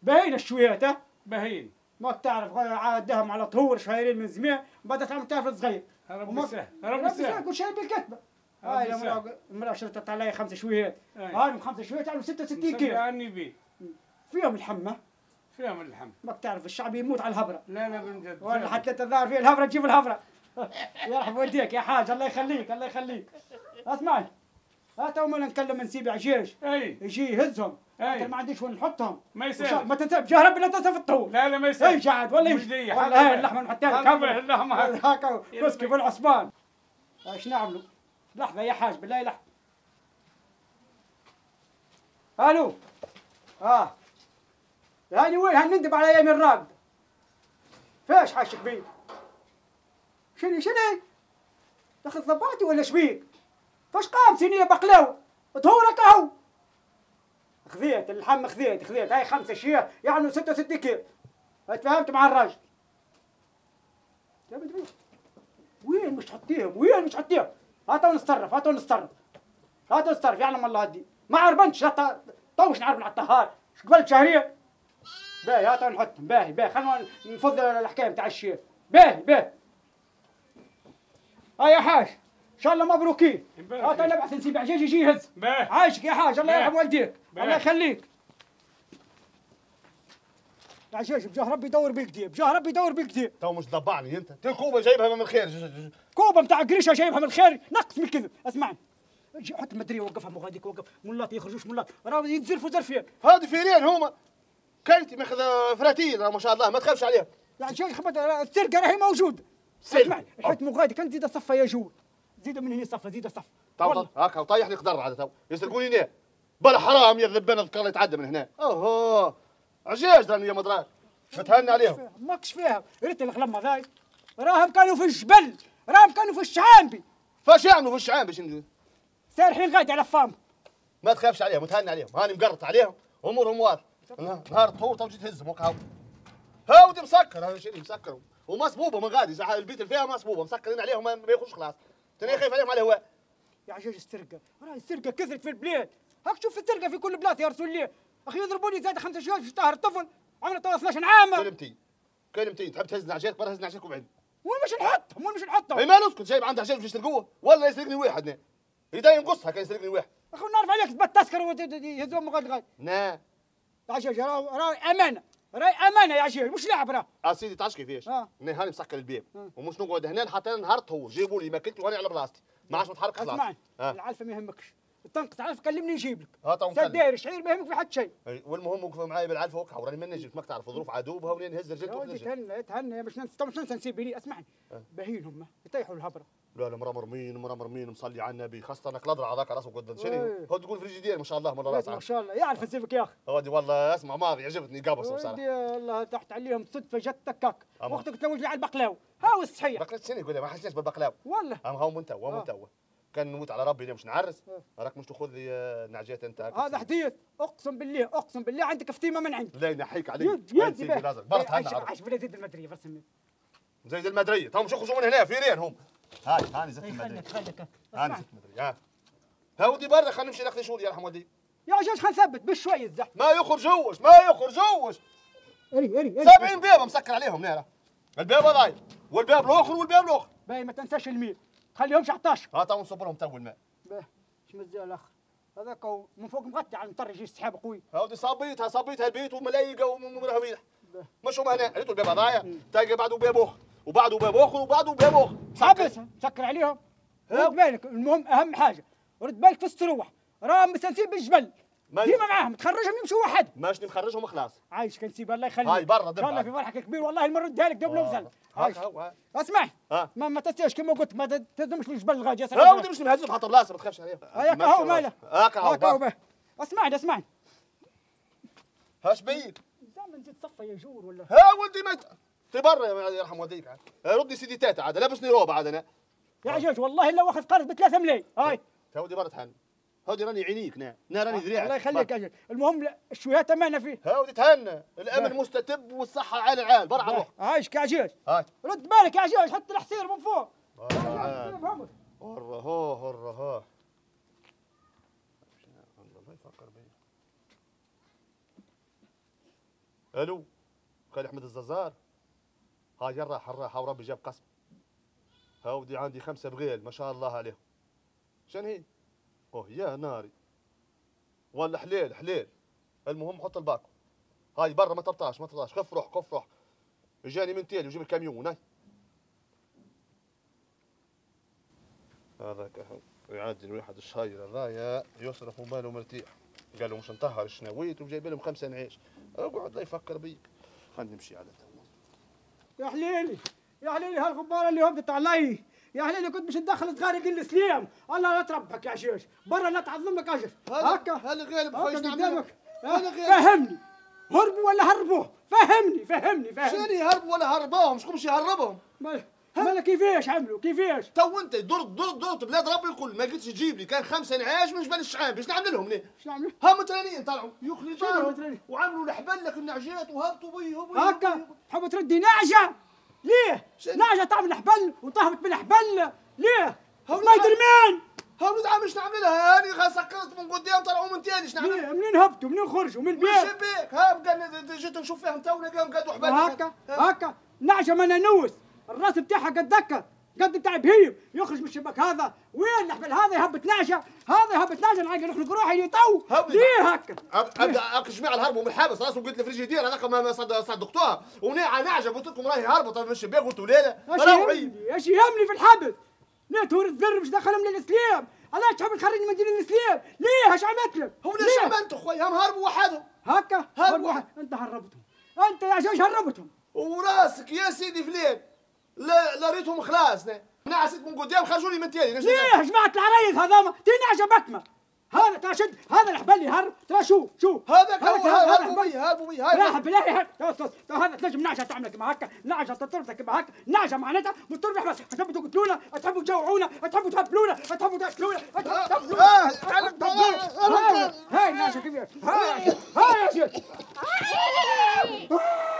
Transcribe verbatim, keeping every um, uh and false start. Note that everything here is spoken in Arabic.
باهين الشويات ها؟ باهين. ما تعرف عادهم على طهور شهرين من زمان بدأت عم تعرف صغير. ربي يسهل ربي يسهل كل شيء بالكتبة. هاي المرأة شرطت علي خمس شويات. هاي خمس شويات يعني ستة وستين كيلو. عني بيه. فيهم اللحمة. فيهم اللحم. ما بتعرف الشعب يموت على الهبرة. لا لا بنجد. ولا حتى تظاهر فيه الهبرة تجيب الهبرة. يرحم والديك يا حاج الله يخليك الله يخليك. اسمعني. هات أول ما نكلم نسيب عجيش. اي. يجي يهزهم. اي. ما عنديش وين نحطهم. ما يسال. ما تنسى بجاه ربي لا تنسى في الطول. لا لا ما يسال. اي قاعد ولا يجي. والله هاي اللحمة نحطها لك. هذا اللحمة. هاكا كسكي بالعصبان. ايش نعملوا؟ لحظة يا حاج بالله لحظة. الو. اه. يعني وين هنندب على ايام الراقد؟ فيش حاشك بيه؟ شنو شنو؟ دخل ضباطي ولا شبيك؟ فاش قام صينية بقلاوة؟ طهورك اهو. خذيت اللحم خذيت خذيت هاي خمسة شياه يعني ستة وستين كيلو. تفاهمت مع الراجل. وين مش حطيهم؟ وين مش حطيهم؟ هاتوا نتصرف هاتوا نتصرف. هاتوا نتصرف يعلم الله هدي. ما عربنتش لا طوش نعرف على الطهار. قبل شهرين. باهي هاتوا نحطهم باهي باهي خلينا نفض الحكايه نتاع الشيخ. باهي باهي. ها يا حاج ان شاء الله مبروكين. هاتوا نبعث نسيب عجاج يجي يهز. باهي. عايشك يا حاج الله يرحم والديك. الله يخليك. عجاج بجاه ربي يدور بيك دي بجاه ربي يدور بيك دي. تو مش ضبعني انت، تي كوبه جايبها من الخير. كوبه نتاع قريشه جايبها من الخير نقص من الكذب. اسمعني حط المدريه وقفها مغاديك وقف مولات يخرجوش مولات راهو يتزرفوا زرفين. هادي فيرين هما كلتي ماخذ فراتيل ما شاء الله ما تخافش عليها. يعني شيخ خبط السرقه راهي موجوده. اسمعني حط مغاديك انت زيد صفه يا جول زيد من هنا صفه زيد صفه. تو هاكا وطيح لي قدر عاد تو يسرقوني ليه؟ بلا حرام يا الذبان الذكر يتعدى من هنا. اوه عجاج راني يا مدراك متهنى عليهم. ماكش فيها ريت الغلمه ذاي راهم كانوا في الجبل راهم كانوا في الشعامبي. فاش يعملوا في الشعامبي شنو؟ سارحين غادي على فام. ما تخافش عليهم متهنى عليهم هاني مقرط عليهم امورهم واضحه. نهار الطهور تو جيت تهزهم وكا هاودي مسكر هذا شيء مسكر ومصبوبه من غادي البيت اللي فيها مصبوبه مسكرين عليهم ما يخرجوش خلاص. تاني خايف عليهم على الهواء. يا عجاج السرقه راهي السرقه كثرت في البلاد. هاك شوف السرقه في كل بلاصه يا رسول الله. اخي يضربوني زاد خمسة شهور في شهر طفل عمره تو اثناش عام. كلمتين كلمتين تحب تهزنا عجاك برا هزنا عجاك وبعد. وين مش نحطهم وين مش نحطهم؟ اي ما نسكت جايب عندها عجاك باش يسرقوه ولا يسرقني واحد يدا ينقصها كان يسرقني واحد. اخي نعرف عليك تبات تسكر ويهزوهم غاد غاد. نا عجاج راهي امانه راهي امانه يا عجاج مش لعب راه. اه سيدي تعرفش كيفاش؟ اه هاني مسكر الباب ومش نقعد هنا حتى نهار طهور جيبوا لي ماكلتي وانا على بلاصتي ما عادش نتحرك خلاص. اسمعني العلفه ما يهمكش تنقص علف كلمني نجيب لك. ها تو نكلم داير شعير ما يهمك في حد شيء. والمهم وقفوا معايا بالعلفه وقعوا وراني ما نجمش ماك تعرف ظروف عدوبها ولين نهز رجلت ونرجع. تهنى تهنى باش مش ننسى نسيب لي اسمعني باهين هم يطيحوا الهبره. لا لا مرا مرمين مرا مرمين مصلي على النبي خاصة انك الاضرع هذاك راسه قد شنو هو تقول فريجيدير ما شاء الله مره راسه ما شاء الله يعرف نسيبك يا اخي. هادي والله اسمع ماضي عجبتني قابص بصراحه. والله تحت عليهم صدفه جت تكاك اختك تلوج لي على البقلاوه هاو الصحيه. بقلاوه شنو يقول ما حسيتش بالبقلاوه والله هم هاو من توا من توا كان نموت على ربي مش نعرس راك مش تاخذ لي نعجات انت هذا حديث اقسم بالله اقسم بالله عندك فتيمه من عندي. لا ينحيك عليك يا سيدي برا عايش بلا زيد المدريه برسم زيد المدريه تو مش يخرجوا من هنا فيرين هم. هاي هاني زدت المدريه خليك خليك هاني زدت المدريه ها هاودي برا خلينا نمشي ناخذ شغل يرحم والديك. يا عجاج خلينا نثبت بشويه الزحمه ما يخرجوش ما يخرجوش. اري اري سبعين بيبه مسكر عليهم نيرة البيبه ضايع والباب الاخر والباب الاخر. باهي ما تنساش الميل تخليهمش عطاش. ها تو نصبرهم تو الماء. باهي اش مزال الاخر هذاك من فوق مغطي على المطر يجي السحاب قوي. هاودي صابيتها صابيتها البيت وملايقه ومرهمين مش هما هنا ريتوا الباب ضايع تلقى بعده باب اخر وبعده باب اخر وبعده باب اخر. حبسها مسكر عليهم. رد بالك المهم اهم حاجه رد بالك في السروح راهم مستانسين بالجبل ديما معاهم تخرجهم يمشوا وحد. ماشي نخرجهم خلاص. عايش كنسيب الله يخليك. هاي برا ان شاء الله في فرحك كبير والله ما نردها لك قبل وزن. اسمع ما ما تنساش كما قلت ما تهزمش الجبل الغادي يا سلام. لا مش نهزم حتى بلاصه ما تخافش عليهم. هاك هو ماله هاك هو اسمعني اسمعني هاش بيك زعما نزيد صفه يا جور ولا ها ولدي ما انت برا يرحم والديك عاد ردي سيدي تاتا عاد لابسني روبه عاد انا يا عجاج والله الا واخذ قرض بثلاثة ملايين. هاي هاودي برا تهنى هاودي راني عينيك نا نا راني ذريعك الله يخليك يا عجاج. المهم الشويات امانه فيه. هاودي تهنى الامن مستتب والصحه عال العال برا روح. عايشك يا عجاج. هاي رد بالك يا عجاج حط الحصير من فوق. هره هو هره هو الله يفكر بي الو خالي احمد الززار. هاي الراح الراح وربي جاب قسم. هاودي عندي خمسه بغيل ما شاء الله عليهم. شن هي؟ اوه يا ناري ولا حليل حليل. المهم حط الباكو. هاي برا ما ترطاش ما ترطاش. خف روح خف روح. اجاني من تيلي وجيب الكاميون. هاي هذاك يعدي الواحد الشهير هذايا يصرف وباله مرتاح. قال له مش نطهر الشناويت وجايب لهم خمسه نعيش. اقعد لا يفكر بيك. خلينا نمشي على تو. يا حليلي يا حليلي هالغباره اللي هبطت علي. يا حليلي كنت مش ندخل صغار الدين الاسلام. الله لا تربك يا شيش برا لا تعظم لك اجر. هكا هل غالب خويا قدامك. فهمني هربوا ولا هربوه؟ فهمني فهمني فهمني. شنو يهربوا ولا هربوهم؟ شكون باش يهربهم؟ مالا كيفاش عملوا كيفاش؟ تو انت درت درت درت بلاد ربي الكل ما قلتش تجيب لي كان خمسه نعاش من جبل الشعاب باش نعمل لهم ليه؟ اش نعملوا؟ ها مترانين طلعوا يخرجوا شنو وعملوا الحبل لك النعجات وهبطوا بي هبوا هكا تحب تردي نعجه؟ ليه؟ نعجه تعمل حبل وتهبط بالحبل ليه؟ ما يدري مين؟ ها ولد عم ايش نعمل لها؟ هاني سكرت من قدام طلعوا من تاني ايش نعمل؟ منين هبطوا منين خرجوا من البيت؟ من الشباك. ها بقى جيت نشوف فيهم تو نلقاهم قادوا حبل. هكا هكا نعجه منانوس الراس بتاعها قد دكه قد بتاع بهيم يخرج من الشباك هذا. وين الحبل هذا يهبط نعجه هذا يهبط نعجه نعجه نخلق روحي لي تو. ليه هكا؟ ابدا اكل جماعه الهربوا من الحبس راسهم قلت الفريجيدير هذاك ما صدقتوها وناعه نعجه قلت لكم راهي هربت من الشباك قلتوا لا لا روحي. ايش يهمني في الحبس؟ ليه تور الذر باش دخلهم للاسلام؟ علاش تحب تخرجني من دين الاسلام؟ ليه اش عملت لك؟ هو ليش عملتوا خويا؟ هم هربوا وحدهم. هكا هربوا واحد. انت هربتهم انت يا جوج هربتهم. وراسك يا سيدي فلان لا لا ريتهم خلاص نعست من قدام خرجوا لي من تاني. ليه جماعة العرايس هذوما تنعجة بكمة هذا ترى شد هذا الحبل يهرب ترى شوف شوف هذاك هربوا بي هربوا بي هاي لا بالله هذا هذا تنجم نعجة تعمل كما هكا نعجة تطرفك كما هكا نعجة معناتها متطرف بس تحبوا تقتلونا تحبوا تجوعونا تحبوا تهبلونا تحبوا تاكلونا هاي النعجة كبيرة هاي هاي يا شيخ